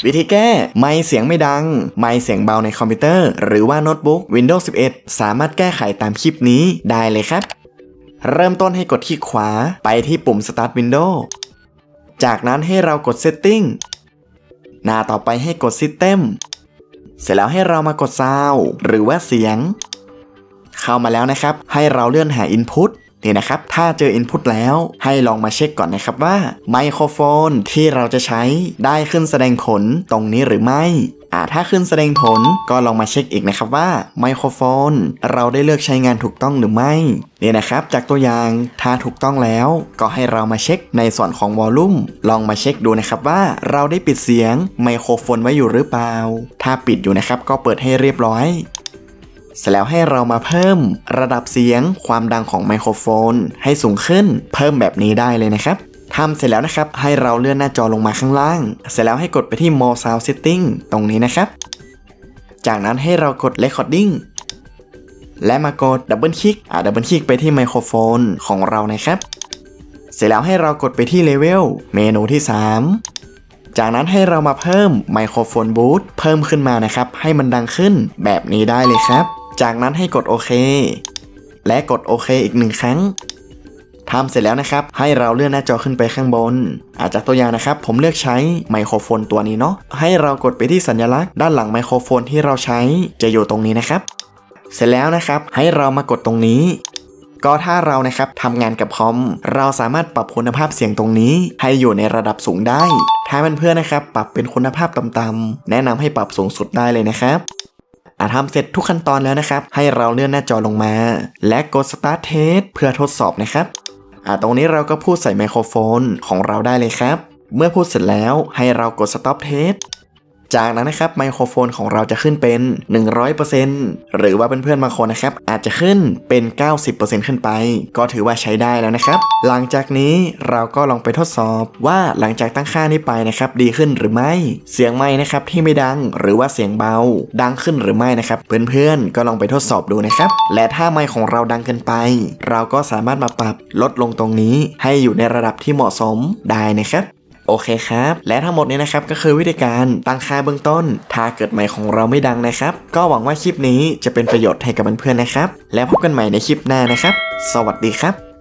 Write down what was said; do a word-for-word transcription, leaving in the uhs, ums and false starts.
วิธีแก้ไมค์เสียงไม่ดังไมค์เสียงเบาในคอมพิวเตอร์หรือว่าโน้ตบุ๊ก วินโดว์ สิบเอ็ด สามารถแก้ไขตามคลิปนี้ได้เลยครับเริ่มต้นให้กดที่ขวาไปที่ปุ่ม Start Windows จากนั้นให้เรากด Setting หน้าต่อไปให้กด System เสร็จแล้วให้เรามากด Sound หรือว่าเสียงเข้ามาแล้วนะครับให้เราเลื่อนหา Input นี่นะครับถ้าเจอ Input แล้วให้ลองมาเช็คก่อนนะครับว่าไมโครโฟนที่เราจะใช้ได้ขึ้นแสดงผลตรงนี้หรือไม่อ่าถ้าขึ้นแสดงผลก็ลองมาเช็คอีกนะครับว่าไมโครโฟนเราได้เลือกใช้งานถูกต้องหรือไม่นี่นะครับจากตัวอย่างถ้าถูกต้องแล้วก็ให้เรามาเช็คในส่วนของวอลลุ่มลองมาเช็คดูนะครับว่าเราได้ปิดเสียงไมโครโฟนไว้อยู่หรือเปล่าถ้าปิดอยู่นะครับก็เปิดให้เรียบร้อยเสร็จแล้วให้เรามาเพิ่มระดับเสียงความดังของไมโครโฟนให้สูงขึ้นเพิ่มแบบนี้ได้เลยนะครับทำเสร็จแล้วนะครับให้เราเลื่อนหน้าจอลงมาข้างล่างเสร็จแล้วให้กดไปที่ More Sound Setting ตรงนี้นะครับจากนั้นให้เรากด Recording และมากด Double Click อ่า Double Click ไปที่ไมโครโฟนของเรานะครับเสร็จแล้วให้เรากดไปที่ Level เมนูที่สามจากนั้นให้เรามาเพิ่มไมโครโฟนบูทเพิ่มขึ้นมานะครับให้มันดังขึ้นแบบนี้ได้เลยครับจากนั้นให้กดโอเคและกดโอเคอีกหนึ่งครั้งทำเสร็จแล้วนะครับให้เราเลื่อนหน้าจอขึ้นไปข้างบนอาจจะตัวอย่างนะครับผมเลือกใช้ไมโครโฟนตัวนี้เนาะให้เรากดไปที่สัญลักษณ์ด้านหลังไมโครโฟนที่เราใช้จะอยู่ตรงนี้นะครับเสร็จแล้วนะครับให้เรามากดตรงนี้ก็ถ้าเรานะครับทำงานกับคอมเราสามารถปรับคุณภาพเสียงตรงนี้ให้อยู่ในระดับสูงได้ถ้าเพื่อนๆนะครับปรับเป็นคุณภาพต่ำๆแนะนำให้ปรับสูงสุดได้เลยนะครับอ่ะทำเสร็จทุกขั้นตอนแล้วนะครับให้เราเลื่อนหน้าจอลงมาและกด Start Test เพื่อทดสอบนะครับอ่ะตรงนี้เราก็พูดใส่ไมโครโฟนของเราได้เลยครับเมื่อพูดเสร็จแล้วให้เรากด Stop Test จากนั้นนะครับไมโครโฟนของเราจะขึ้นเป็น หนึ่งร้อยเปอร์เซ็นต์ หรือว่าเพื่อนๆบางคนนะครับอาจจะขึ้นเป็น เก้าสิบเปอร์เซ็นต์ ขึ้นไปก็ถือว่าใช้ได้แล้วนะครับหลังจากนี้เราก็ลองไปทดสอบว่าหลังจากตั้งค่านี้ไปนะครับดีขึ้นหรือไม่เสียงไมค์นะครับที่ไม่ดังหรือว่าเสียงเบาดังขึ้นหรือไม่นะครับเพื่อนๆก็ลองไปทดสอบดูนะครับและถ้าไมค์ของเราดังเกินไปเราก็สามารถมาปรับลดลงตรงนี้ให้อยู่ในระดับที่เหมาะสมได้นะครับโอเคครับและทั้งหมดนี้นะครับก็คือวิธีการตั้งค่าเบื้องต้นถ้าเกิดไมค์ของเราไม่ดังนะครับก็หวังว่าคลิปนี้จะเป็นประโยชน์ให้กับเพื่อนๆนะครับแล้วพบกันใหม่ในคลิปหน้านะครับสวัสดีครับ